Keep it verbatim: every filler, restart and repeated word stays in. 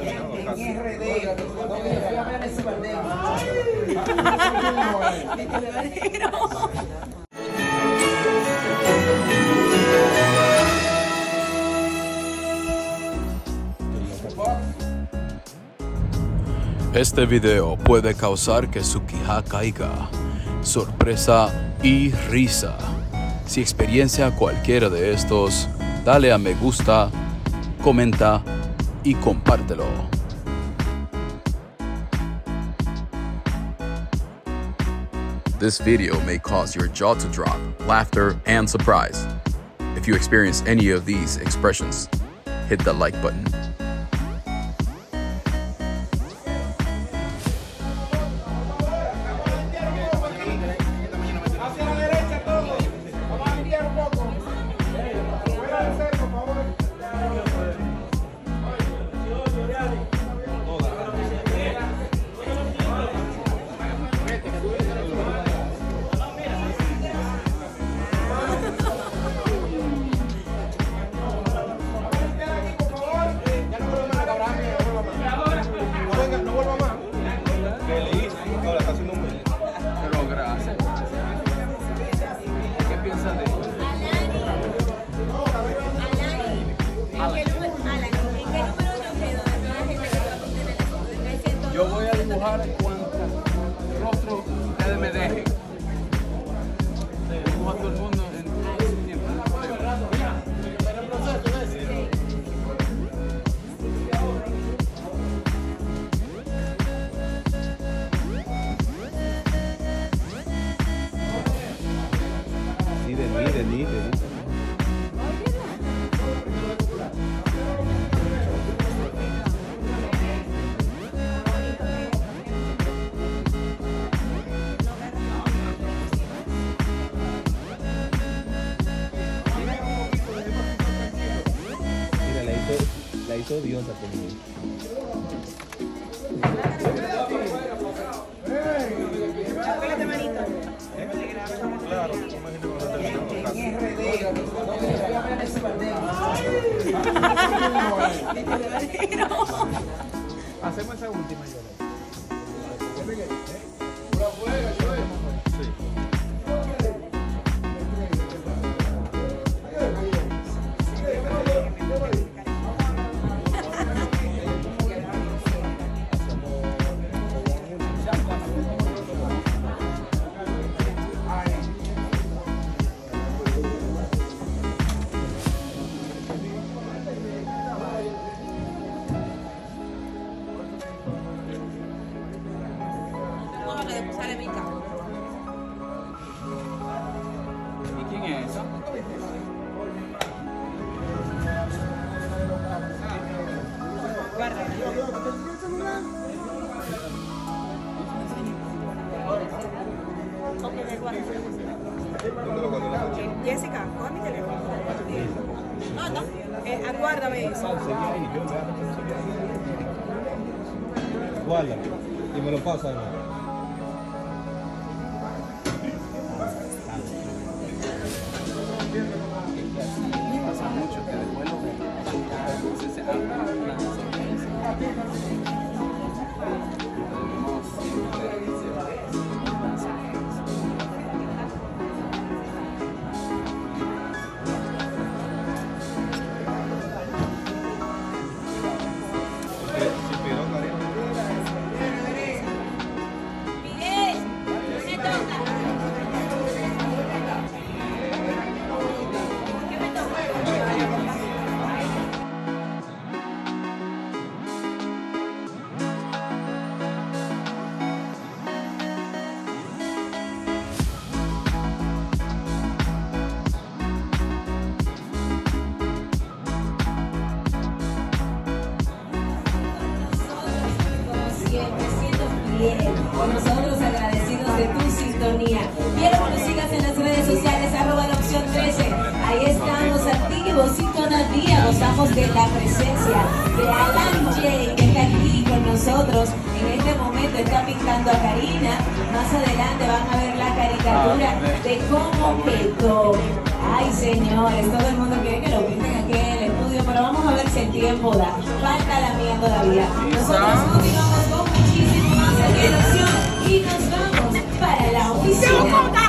Este video puede causar que su quija caiga, sorpresa y risa. Si experiencia cualquiera de estos, dale a me gusta, comenta y compártelo. This video may cause your jaw to drop, laughter, and surprise. If you experience any of these expressions, hit the like button. Yo voy a dibujar cuántos rostros ustedes me dejen. Dibujo a todo el mundo en tiempo. Sí, de mí, de mí, de mí. La hizo diosa conmigo. Claro, hacemos esa última. ¿Y quién es esa? Jessica, coge mi teléfono. No, no. Eh, aguárdame eso. Guarda. Y me lo pasa, ¿no? Pasa mucho que después lo ven. Entonces se abre una sorpresa. Con nosotros agradecidos de tu sintonía. Quiero que nos sigas en las redes sociales, arroba la opción trece. Ahí estamos activos y todavía gozamos de la presencia de Alan J, que está aquí con nosotros. En este momento está pintando a Karina. Más adelante van a ver la caricatura de cómo quedó. Ay, señores, todo el mundo quiere que lo pinten aquí en el estudio. pero vamos a ver si el tiempo da. Falta la mía todavía. Nosotros continuamos con muchísimo más aquí en Opción y nos vamos para la oficina.